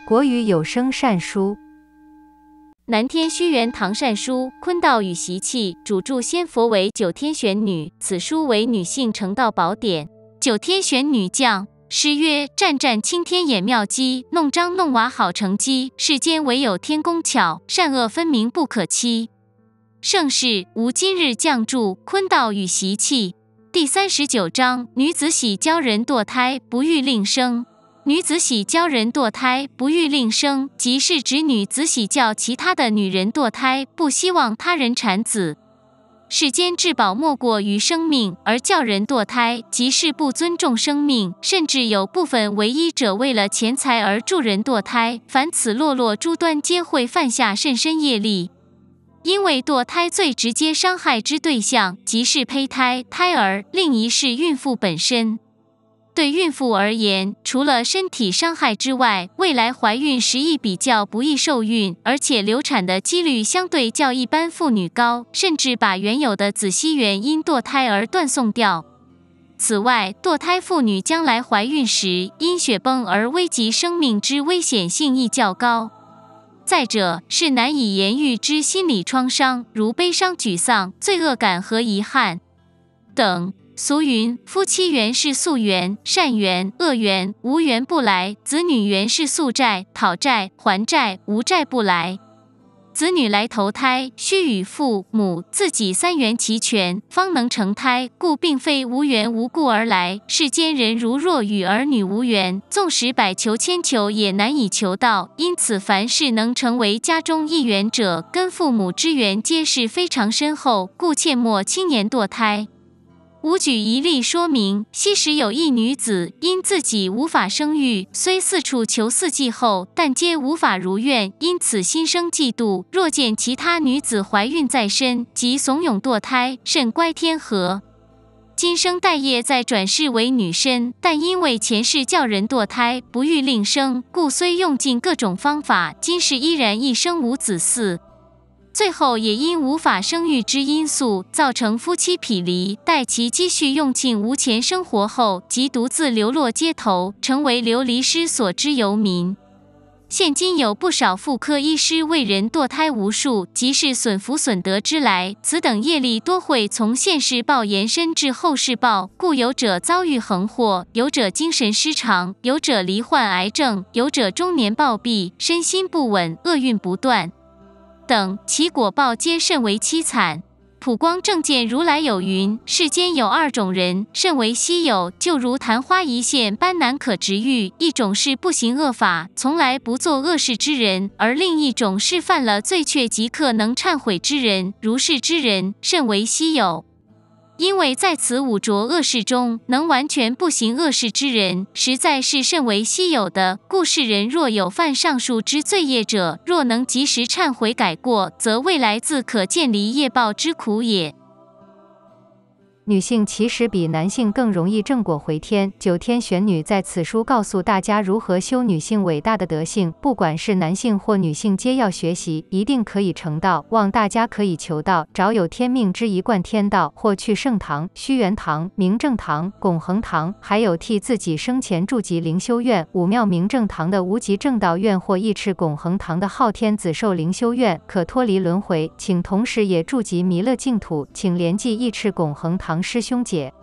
国语有声善书。 南天虚元堂善书，坤道与习气，主著仙佛为九天玄女，此书为女性成道宝典。九天玄女降，诗曰：湛湛青天眼妙机，弄璋弄瓦好成机，世间唯有天工巧，善恶分明不可欺。盛世吾今日降注，坤道与习气。第39章，女子喜教人堕胎，不欲令生。女子喜教人堕胎，不欲令生，即是指女子喜教其他的女人堕胎，不希望他人产子。世间至宝莫过于生命，而教人堕胎，即是不尊重生命，甚至有部分唯一者为了钱财而助人堕胎，凡此落落诸端，皆会犯下甚深业力。因为堕胎最直接伤害之对象，即是胚胎、胎儿，另一是孕妇本身。对孕妇而言，除了身体伤害之外，未来怀孕时亦比较不易受孕，而且流产的几率相对较一般妇女高，甚至把原有的子息源因堕胎而断送掉。此外，堕胎妇女将来怀孕时，因血崩而危及生命之危险性亦较高。再者，是难以言喻之心理创伤，如悲伤、沮丧、罪恶感和遗憾等。俗云：夫妻缘是宿缘，善缘、恶缘，无缘不来；子女缘是宿债，讨债、还债，无债不来。子女来投胎，须与父母自己三缘齐全，方能成胎，故并非无缘无故而来。世间人如若与儿女无缘，纵使百求千求也难以求到。因此，凡是能成为家中一员者，跟父母之缘皆是非常深厚，故切莫轻言堕胎。吾举一例说明，昔时有一女子，因自己无法生育，虽四处求嗣继后，但皆无法如愿，因此心生嫉妒。若见其他女子怀孕在身，即怂恿堕胎，甚乖天和。今生待业再转世为女身，但因为前世教人堕胎，不欲令生，故虽用尽各种方法，今世依然一生无子嗣。最后也因无法生育之因素，造成夫妻匹离，待其积蓄用尽无钱生活后，即独自流落街头，成为流离失所之游民。现今有不少妇科医师为人堕胎无数，即是损福损德之来，此等业力多会从现世报延伸至后世报，故有者遭遇横祸，有者精神失常，有者罹患癌症，有者中年暴毙，身心不稳，厄运不断等，其果报皆甚为凄惨。普光正见如来有云：世间有二种人，甚为稀有，就如昙花一现般难可直遇。一种是不行恶法，从来不做恶事之人，而另一种是犯了罪却即刻能忏悔之人。如是之人，甚为稀有。因为在此五浊恶事中，能完全不行恶事之人，实在是甚为稀有的。故世人若有犯上述之罪业者，若能及时忏悔改过，则未来自可见离业报之苦也。 女性其实比男性更容易正果回天。九天玄女在此书告诉大家如何修女性伟大的德性，不管是男性或女性皆要学习，一定可以成道。望大家可以求道，找有天命之一贯天道，或去圣堂、虚元堂、明正堂、拱恒堂，还有替自己生前筑集灵修院、武庙明正堂的无极正道院，或义赤拱恒堂的昊天子寿灵修院，可脱离轮回。请同时也筑集弥勒净土，请联系义赤拱恒堂师兄姐。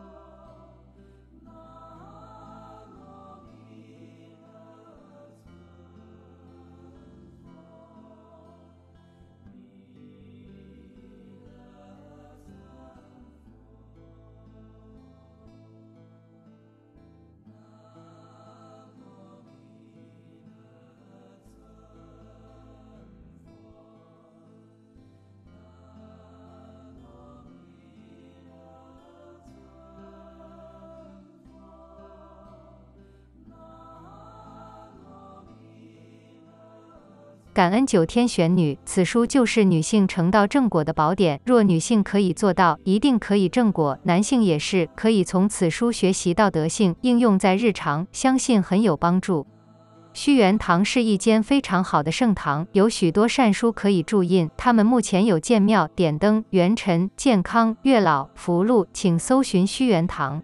感恩九天玄女，此书就是女性成道正果的宝典。若女性可以做到，一定可以正果。男性也是，可以从此书学习到德性，应用在日常，相信很有帮助。虚元堂是一间非常好的圣堂，有许多善书可以注印。他们目前有建庙、点灯、元辰、健康、月老、福禄，请搜寻虚元堂。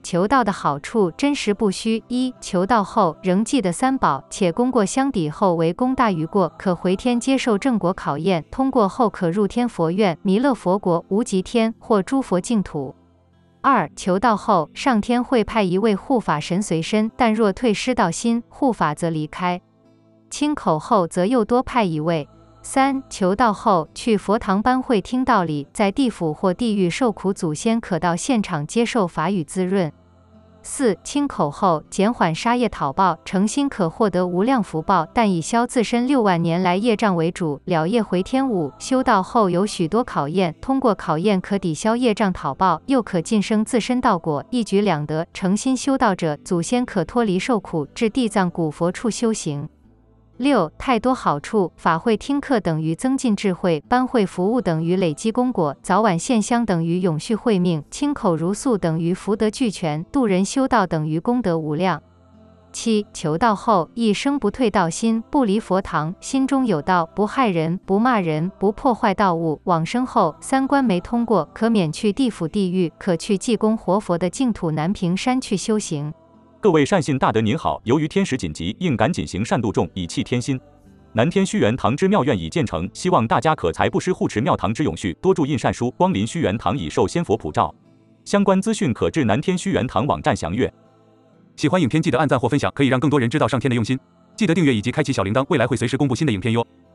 求道的好处真实不虚。一、求道后仍记得三宝，且功过相抵后为功大于过，可回天接受正果考验，通过后可入天佛院、弥勒佛国、无极天或诸佛净土。二、求道后，上天会派一位护法神随身，但若退失道心，护法则离开；清口后，则又多派一位。三、求道后，去佛堂班会听道理，在地府或地狱受苦祖先可到现场接受法语滋润。四、清口后，减缓杀业讨报，诚心可获得无量福报，但以消自身6万年来业障为主，了业回天。五、修道后有许多考验，通过考验可抵消业障讨报，又可晋升自身道果，一举两得。诚心修道者，祖先可脱离受苦，至地藏古佛处修行。六、太多好处，法会听课等于增进智慧，班会服务等于累积功果，早晚献香等于永续慧命，清口如素等于福德俱全，度人修道等于功德无量。七、求道后一生不退道心，不离佛堂，心中有道，不害人，不骂人，不破坏道物。往生后三关没通过，可免去地府地狱，可去济公活佛的净土南屏山去修行。 各位善信大德您好，由于天时紧急，应赶紧行善度众，以弃天心。南天虚元堂之庙院已建成，希望大家可财布施护持庙堂之永续，多注印善书，光临虚元堂以受仙佛普照。相关资讯可至南天虚元堂网站详阅。 喜欢影片记得按赞或分享，可以让更多人知道上天的用心。记得订阅以及开启小铃铛，未来会随时公布新的影片哟。